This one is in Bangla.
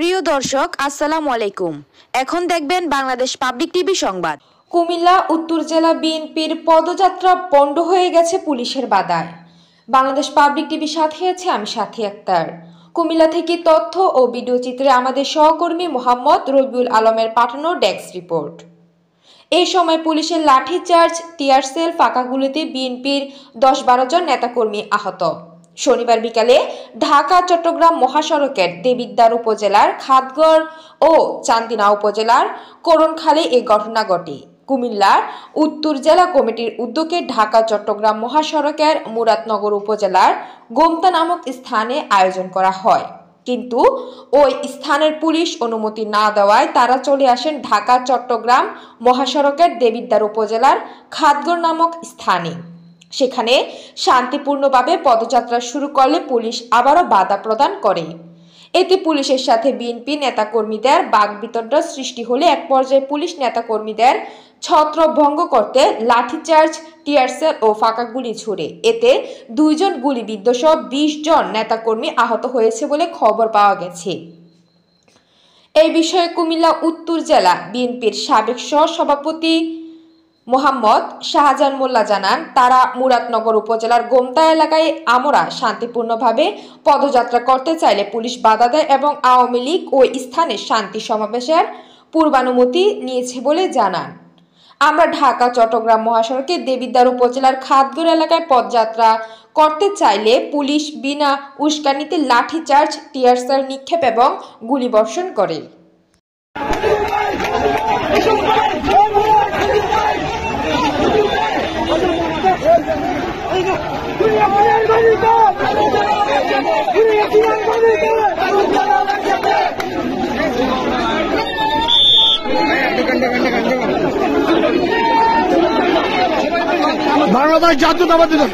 প্রিয় দর্শক আসসালামু আলাইকুম। এখন দেখবেন বাংলাদেশ পাবলিক টিভি সংবাদ। কুমিল্লা উত্তর জেলা বিএনপির পদযাত্রা পণ্ড হয়ে গেছে পুলিশের বাধায়। বাংলাদেশ পাবলিক টিভির সাথে আছে আমি সাথী আক্তার। কুমিল্লা থেকে তথ্য ও ভিডিও চিত্রে আমাদের সহকর্মী মোহাম্মদ রবিউল আলমের পাঠানো ডেস্ক রিপোর্ট। এই সময় পুলিশের লাঠিচার্জ, টিয়ার সেল, ফাঁকা গুলিতে বিএনপির 10-12 জন নেতাকর্মী আহত। শনিবার বিকালে ঢাকা চট্টগ্রাম মহাসড়কের দেবিদ্বার উপজেলার খাদগড় ও চান্দিনা উপজেলার করণখালে এই ঘটনা ঘটে। কুমিল্লার উত্তর জেলা কমিটির উদ্যোগে ঢাকা চট্টগ্রাম মহাসড়কের মুরাদনগর উপজেলার গোমতা নামক স্থানে আয়োজন করা হয়, কিন্তু ওই স্থানের পুলিশ অনুমতি না দেওয়ায় তারা চলে আসেন ঢাকা চট্টগ্রাম মহাসড়কের দেবিদ্বার উপজেলার খাদগড় নামক স্থানে। সেখানে শান্তিপূর্ণভাবে পদযাত্রা শুরু করলে পুলিশ আবারও বাধা প্রদান করে। এতে পুলিশের সাথে বিএনপি নেতাকর্মীদের বাকবিতণ্ডা সৃষ্টি হলে এক পর্যায়ে পুলিশ নেতাকর্মীদের ছত্রভঙ্গ করতে লাঠিচার্জ, টিয়ারসেল ও ফাঁকা গুলি ছুড়ে। এতে 2 জন গুলিবিদ্ধ সহ 20 জন নেতাকর্মী আহত হয়েছে বলে খবর পাওয়া গেছে। এই বিষয়ে কুমিল্লা উত্তর জেলা বিএনপির সাবেক সভাপতি মোহাম্মদ শাহজাহান মোল্লা জানান, তারা মুরাদনগর উপজেলার গোমতা এলাকায় আমরা শান্তিপূর্ণভাবে পদযাত্রা করতে চাইলে পুলিশ বাধা দেয় এবং আওয়ামী লীগ ওই স্থানে শান্তি সমাবেশের পূর্বানুমতি নিয়েছে বলে জানান। আমরা ঢাকা চট্টগ্রাম মহাসড়কে দেবিদ্বার উপজেলার খাদগড় এলাকায় পদযাত্রা করতে চাইলে পুলিশ বিনা উস্কানিতে লাঠিচার্জ, টিয়ারসেল নিক্ষেপ এবং গুলিবর্ষণ করে। বাংলাদেশ জাতীয়তাবাদী দল